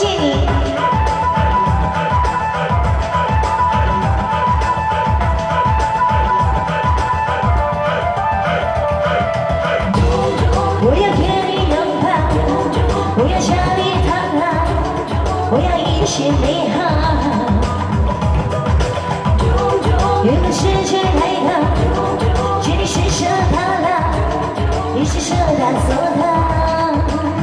谢你。我要给你拥抱，我要向你讨好，我要一切美好。有个世界来到，请你施舍它啦，一起舍它做它，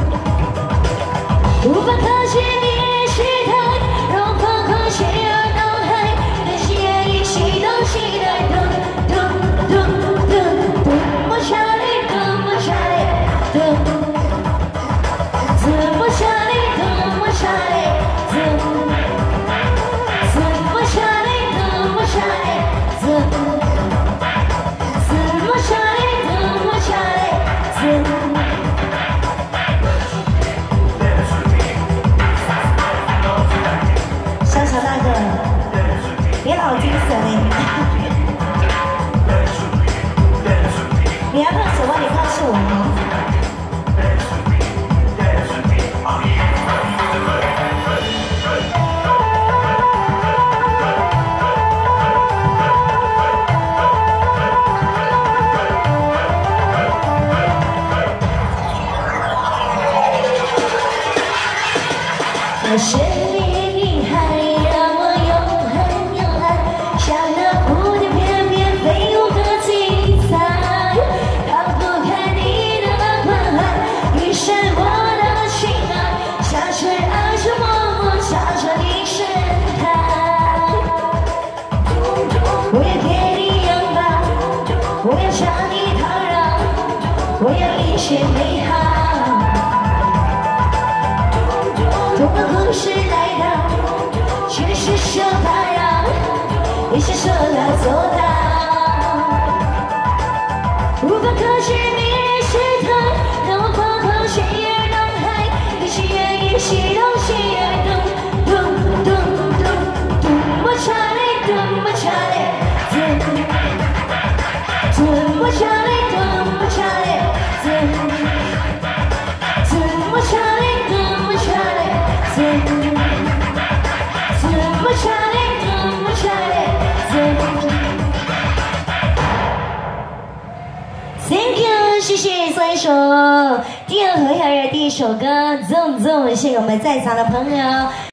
无法可惜你是他，让放空心儿脑海，但是愿意启动期待，咚咚咚咚咚，我差你，咚我差你，咚，怎么差你，咚我差你，咚，怎么差你，咚我差你。小小大哥，别老惊悚嘞！你要看什么？你看是我吗？我是你，还让我又恨又爱，像那蝴蝶翩翩飞舞的精彩，逃不开你的关怀，你是我的情爱，下垂爱是默默朝着你盛开。我要给你拥抱，我要向你讨饶，我要一切美好。同个故事来到，却是手打扰，一起说到做到，无法可惜你是他，让我放空心儿脑海，一起愿意启动心儿咚咚咚咚咚，我差你，咚我差你，咚我差你，咚我差你，咚我差你，咚我差你。怎么差你？怎么差你？Thank you， 谢谢送一首第二和第一首歌《Zone Zone》，谢谢我们在场的朋友。